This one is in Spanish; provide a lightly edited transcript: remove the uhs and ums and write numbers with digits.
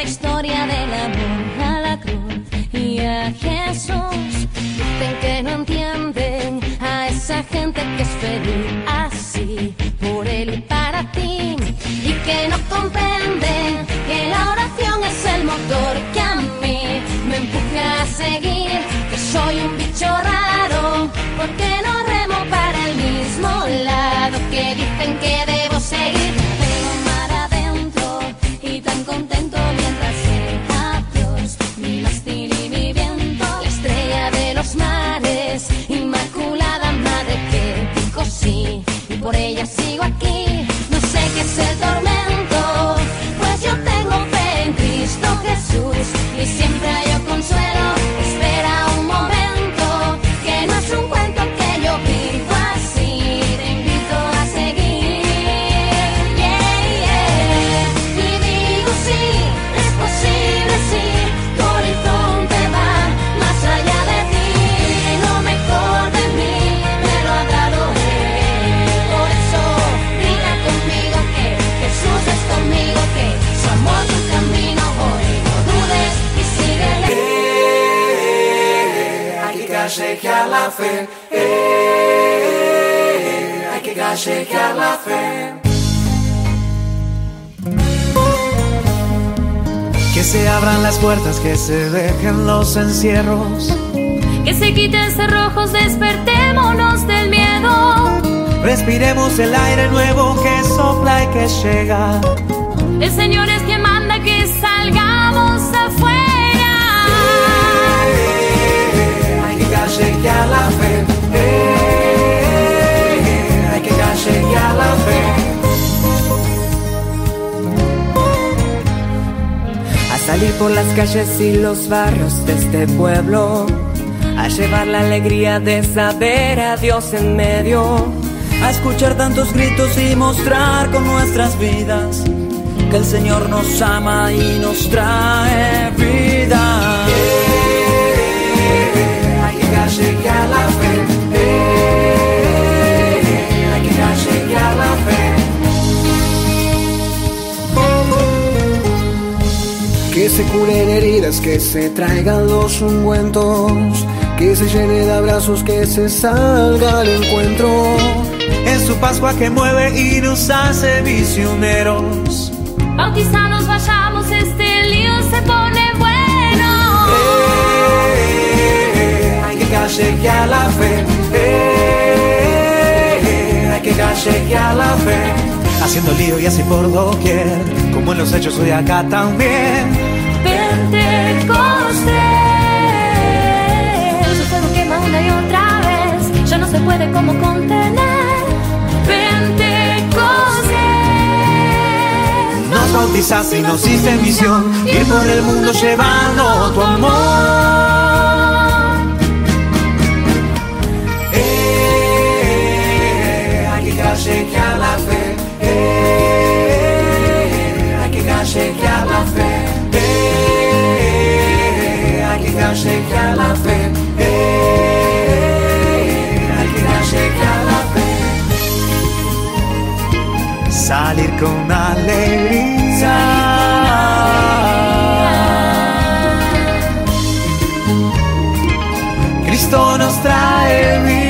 esta historia del amor a la cruz y a Jesús. Dicen que no entienden a esa gente que es feliz así, por él y para ti, y que no comprenden que la oración es el motor que a mí me empuja a seguir, que soy un bicho raro, porque no remo para el mismo lado que dicen que debo seguir. Tengo mar adentro y tan contento mientras sea Dios mi mástil y mi viento, la estrella de los mares, inmaculada madre que dijo sí, y por ella sigo aquí. No sé qué es el tormento, pues yo tengo fe en Cristo Jesús y siempre hallo consuelo. Espera un momento, que no es un cuento que yo vivo así, te invito a seguir, yeah, yeah. Y digo sí, es posible, sí, tu horizonte va más allá de ti, lo mejor de mí me lo ha dado Él. Por eso grita conmigo que Jesús es conmigo, que su amor tu camino hoy, no dudes y síguele. Hay que callejear la fe, hay que callejear la fe. Que se abran las puertas, que se dejen los encierros, Que se quiten cerrojos, despertémonos del miedo. respiremos el aire nuevo que sopla y que llega. El Señor es quien manda que salgamos afuera. Hay que callejear la fe, hay que callejear la fe. A salir por las calles y los barrios de este pueblo, a llevar la alegría de saber a Dios en medio, A escuchar tantos gritos y mostrar con nuestras vidas que el Señor nos ama y nos trae vida. Hay que callejear la fe, hay que callejear la fe. Que se curen heridas, que se traigan los ungüentos, que se llene de abrazos, que se salga al encuentro. Es su Pascua que mueve y nos hace misioneros. Bautizados vayamos, este lío se pone bueno. Hay que callejear la fe, hay que callejear la fe. Haciendo lío y así por doquier, como en los hechos hoy acá también. Pentecostés, su fuego quema una y otra vez, ya no se puede como contener. Pentecostés, Nos bautizaste y nos diste misión, ir por el mundo llevando tu amor. Hay que callejear la fe, hay que callejear la fe, hay que callejear la fe, hay que callejear la fe. Salir con alegría, Cristo nos trae vida.